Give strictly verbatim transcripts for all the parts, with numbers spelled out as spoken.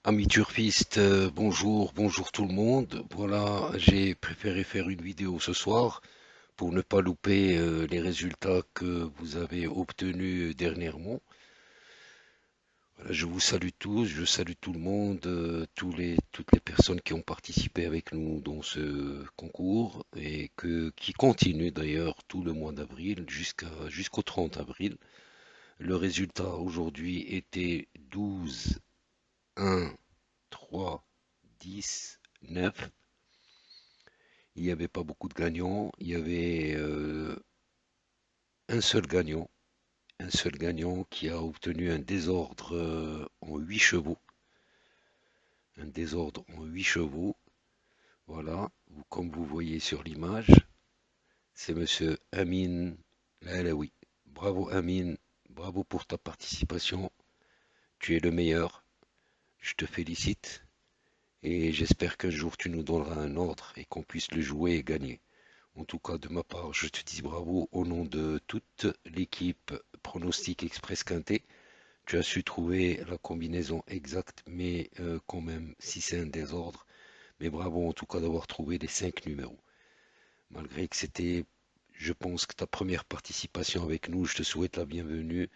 Amis turfistes, euh, bonjour, bonjour tout le monde. Voilà, j'ai préféré faire une vidéo ce soir pour ne pas louper euh, les résultats que vous avez obtenus dernièrement. Voilà, je vous salue tous, je salue tout le monde, euh, tous les, toutes les personnes qui ont participé avec nous dans ce concours et que, qui continuent d'ailleurs tout le mois d'avril jusqu'à, jusqu'au trente avril. Le résultat aujourd'hui était douze, un, trois, dix, neuf. Il n'y avait pas beaucoup de gagnants. Il y avait euh, un seul gagnant. Un seul gagnant qui a obtenu un désordre euh, en huit chevaux. Un désordre en huit chevaux. Voilà. Comme vous voyez sur l'image, c'est monsieur Amin Alaoui. Bravo Amin. Bravo pour ta participation. Tu es le meilleur. Je te félicite. Et j'espère qu'un jour tu nous donneras un ordre et qu'on puisse le jouer et gagner. En tout cas, de ma part, je te dis bravo au nom de toute l'équipe Pronostic Express Quintet. Tu as su trouver la combinaison exacte, mais euh, quand même, si c'est un désordre, mais bravo en tout cas d'avoir trouvé les cinq numéros. Malgré que c'était, je pense que ta première participation avec nous, je te souhaite la bienvenue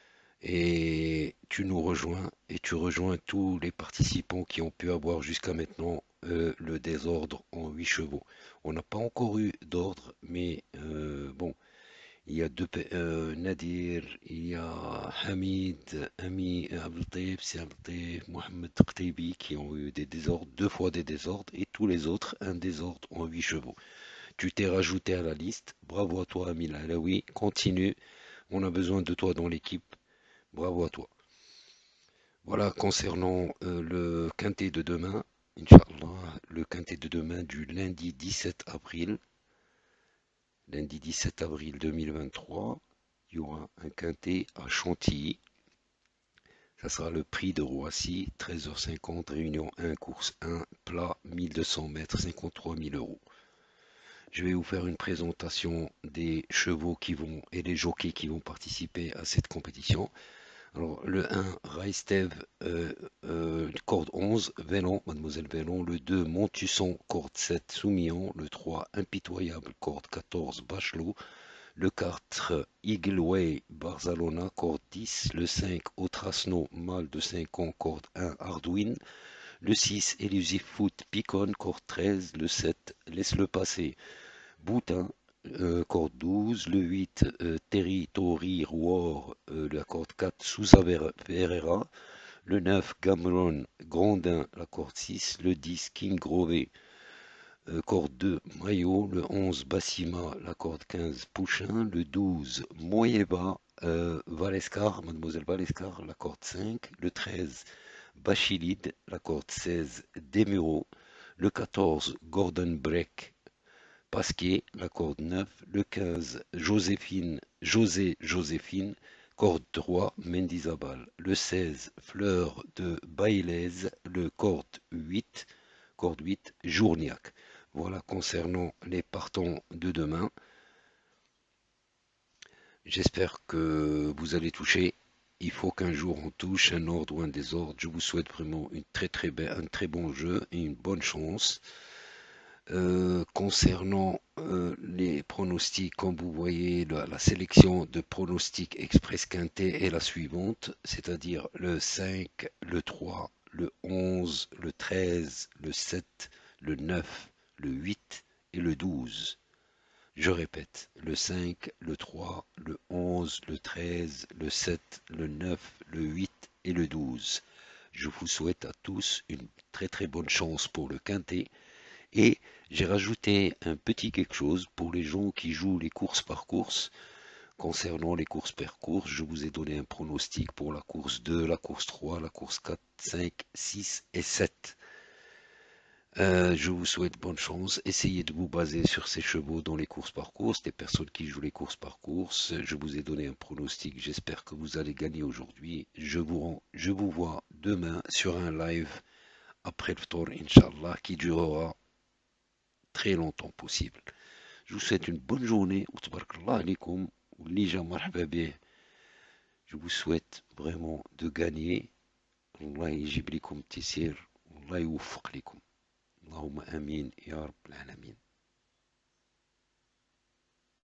et tu nous rejoins et tu rejoins tous les participants qui ont pu avoir jusqu'à maintenant euh, le désordre en huit chevaux. On n'a pas encore eu d'ordre, mais euh, bon, il y a deux, euh, Nadir, il y a Hamid, Ami, Abdeltaïb, c'est Abdeltaïb, Mohamed Qtaibi qui ont eu des désordres, deux fois des désordres, et tous les autres un désordre en huit chevaux. Tu t'es rajouté à la liste, bravo à toi Amil Alaoui, continue, on a besoin de toi dans l'équipe, bravo à toi. Voilà, concernant euh, le quintet de demain, Inch'Allah, le quintet de demain du lundi dix-sept avril, lundi dix-sept avril deux mille vingt-trois, il y aura un quintet à Chantilly. Ça sera le prix de Roissy, treize heures cinquante, réunion un, course un, plat mille deux cents mètres, cinquante-trois mille euros. Je vais vous faire une présentation des chevaux qui vont et des jockeys qui vont participer à cette compétition. Alors, le un, Raistev, euh, euh, corde onze, Vélon, Mademoiselle Vélon. Le deux, Montusson, corde sept, Soumillon. Le trois, Impitoyable, corde quatorze, Bachelot. Le quatre, Eagle Way, Barcelona, corde dix. Le cinq, Otrasno, mâle de cinq ans, corde un, Arduin. Le six, Elusive Foot, Picon, corde treize. Le sept, Laisse-le passer, Boutin, euh, corde douze, le huit, euh, Territory War, euh, la corde quatre, Sousa Ferreira, le neuf, Cameron Grandin, la corde six, le dix, King Grové, euh, corde deux, Maillot, le onze, Bassima, la corde quinze, Pouchin, le douze, Moyeba, euh, Valescar, Mademoiselle Valescar, la corde cinq, le treize, Bachilide, la corde seize, Desmureaux, le quatorze, Gordon Breck, Pasquier, la corde neuf, le quinze, Joséphine, José Joséphine, corde trois, Mendizabal, le seize, Fleur de Baïlez, le corde huit, corde huit, Journiac. Voilà concernant les partants de demain. J'espère que vous allez toucher. Il faut qu'un jour on touche un ordre ou un désordre. Je vous souhaite vraiment une très très belle, un très bon jeu et une bonne chance. Euh, concernant euh, les pronostics, comme vous voyez, la, la sélection de pronostics Express Quintet est la suivante, c'est-à-dire le cinq, le trois, le onze, le treize, le sept, le neuf, le huit et le douze. Je répète, le cinq, le trois, le onze, le treize, le sept, le neuf, le huit et le douze. Je vous souhaite à tous une très très bonne chance pour le quintet. Et j'ai rajouté un petit quelque chose pour les gens qui jouent les courses par course. Concernant les courses par course, je vous ai donné un pronostic pour la course deux, la course trois, la course quatre, cinq, six et sept. Euh, je vous souhaite bonne chance. Essayez de vous baser sur ces chevaux dans les courses par course, des personnes qui jouent les courses par course. Je vous ai donné un pronostic. J'espère que vous allez gagner aujourd'hui. Je vous, rends- je vous vois demain sur un live après le tour, Inch'Allah, qui durera très longtemps possible. Je vous souhaite une bonne journée. Je vous souhaite vraiment de gagner. الله يجيب لكم التيسير والله يوفق لكم. اللهم آمين يا رب العالمين.